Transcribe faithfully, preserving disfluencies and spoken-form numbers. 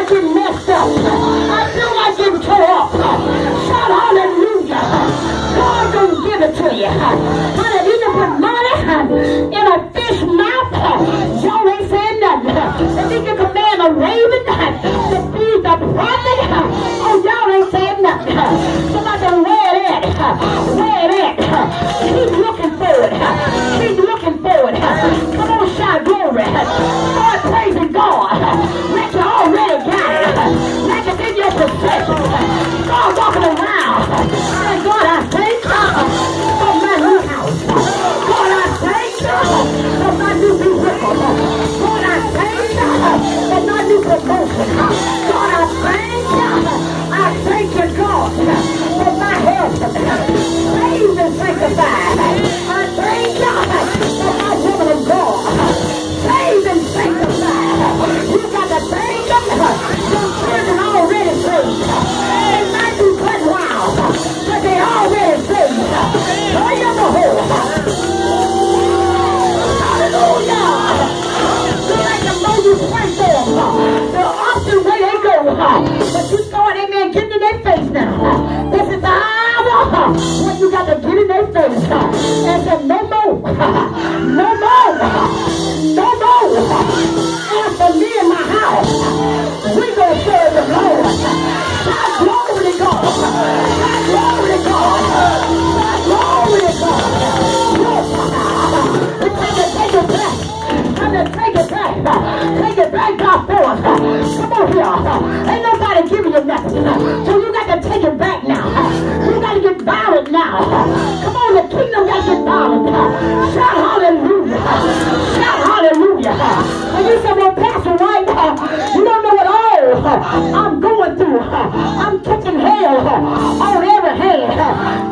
getting messed up. I feel like getting tore up. Shout hallelujah. God gonna give it to you. But if you can put money in a fish mouth, y'all ain't saying nothing. If you can command a raven to feed the prophet, oh, y'all ain't saying nothing. Somebody wear it in. Wear it in. Keep looking forward. Keep looking forward. Come on, shout glory. Start praising God. Like you already got it. Like it's in your possession. Start walking around. Say, God, I thank you for my new house. God, I thank you for my new vehicle. God, I thank you for my new promotion. God, I thank you. I thank you, God, for my health. Saved and sanctified. I thank you for my woman of God. Saved and sanctified. You got to thank them. Your children already saved. They might be cut wild, but they already saved. Turn your hole. Hallelujah. Just like the Moses went there. The opposite way they go. But you start, amen, getting in their face now. This is the hour when you got to get in their face and say, no more. No more. No more. As for me and my house, we gonna serve the Lord. God, glory to God. God, glory to God. God, glory to God. It's time to take it back. Time to take it back. Take it back by force. Come on here. Ain't nobody giving you nothing. So you got to take it back now. You got to get violent now. Come on, the kingdom got to get violent. Shout hallelujah. Shout hallelujah. And you say, well, Pastor White, you don't know what all I'm going through. I'm catching hell on every hand.